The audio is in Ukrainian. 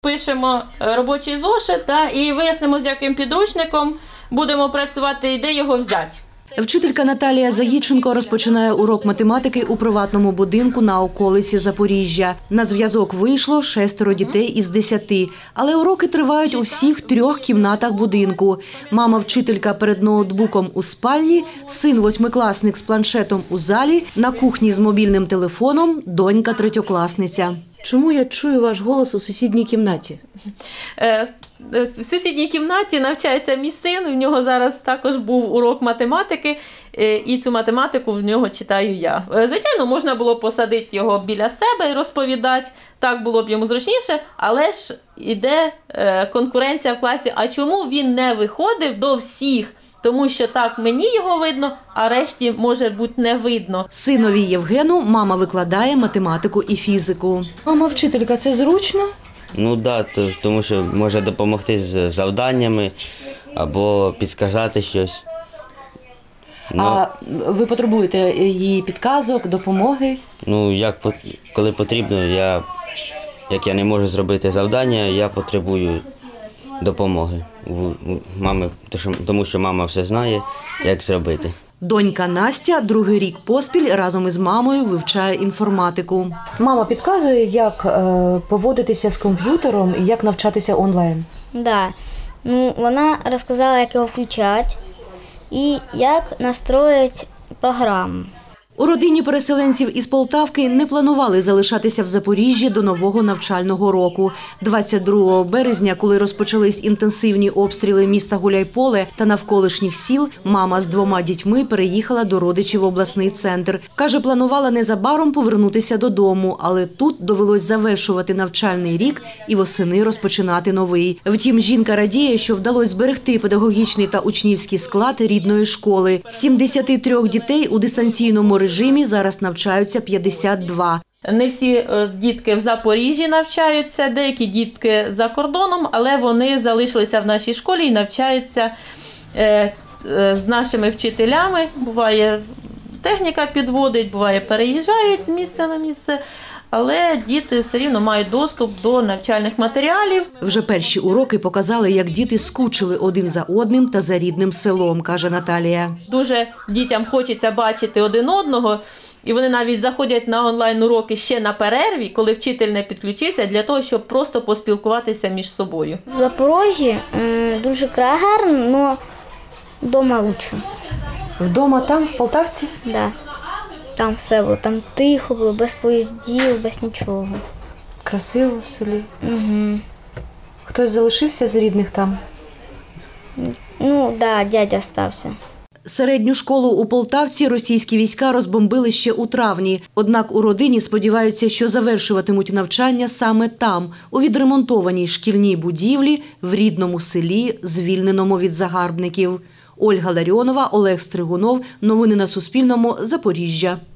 пишемо робочий зошит і вияснимо, з яким підручником будемо працювати і де його взяти. Вчителька Наталія Заїченко розпочинає урок математики у приватному будинку на околиці Запоріжжя. На зв'язок вийшло 6 дітей із 10, але уроки тривають у всіх 3 кімнатах будинку. Мама-вчителька перед ноутбуком у спальні, син 8-класник з планшетом у залі, на кухні з мобільним телефоном, донька 3-класниця. Чому я чую ваш голос у сусідній кімнаті? В сусідній кімнаті навчається мій син, у нього зараз також був урок математики, і цю математику в нього читаю я. Звичайно, можна було посадити його біля себе і розповідати, так було б йому зручніше, але ж іде конкуренція в класі, а чому він не виходив до всіх? Тому що так мені його видно, а решті, може бути, не видно. Синові Євгену мама викладає математику і фізику. Мама-вчителька – це зручно? Ну так, тому що може допомогти з завданнями або підказати щось. А ви потребуєте її підказок, допомоги? Ну, коли потрібно, як я не можу зробити завдання, я потребую допомоги мами, тому що мама все знає, як зробити. Донька Настя 2-й рік поспіль разом із мамою вивчає інформатику. Мама підказує, як поводитися з комп'ютером і як навчатися онлайн? Так. Вона розказала, як його включати і як настроїти програму. У родині переселенців із Полтавки не планували залишатися в Запоріжжі до нового навчального року. 22 березня, коли розпочались інтенсивні обстріли міста Гуляйполе та навколишніх сіл, мама з 2 дітьми переїхала до родичів в обласний центр. Каже, планувала незабаром повернутися додому, але тут довелось завершувати навчальний рік і восени розпочинати новий. Втім, жінка радіє, що вдалося зберегти педагогічний та учнівський склад рідної школи. З 73 дітей у дистанційному режимі зараз навчаються 52. Не всі дітки в Запоріжжі навчаються, деякі дітки за кордоном, але вони залишилися в нашій школі і навчаються з нашими вчителями. Буває, техніка підводить, буває, переїжджають з місця на місце. Але діти все рівно мають доступ до навчальних матеріалів. Вже перші уроки показали, як діти скучили один за одним та за рідним селом, каже Наталія. Дуже дітям хочеться бачити один одного, і вони навіть заходять на онлайн-уроки ще на перерві, коли вчитель не підключився, для того, щоб просто поспілкуватися між собою. В Запоріжжі дуже гарно, але вдома краще. Вдома там, в Полтавці? Так. Да. Там все було, там тихо було, без поїздів, без нічого. Красиво в селі? Угу. Хтось залишився з рідних там? Так, дядя стався. Середню школу у Полтавці російські війська розбомбили ще у травні. Однак у родині сподіваються, що завершуватимуть навчання саме там, у відремонтованій шкільній будівлі в рідному селі, звільненому від загарбників. Ольга Ларіонова, Олег Стригунов. Новини на Суспільному. Запоріжжя.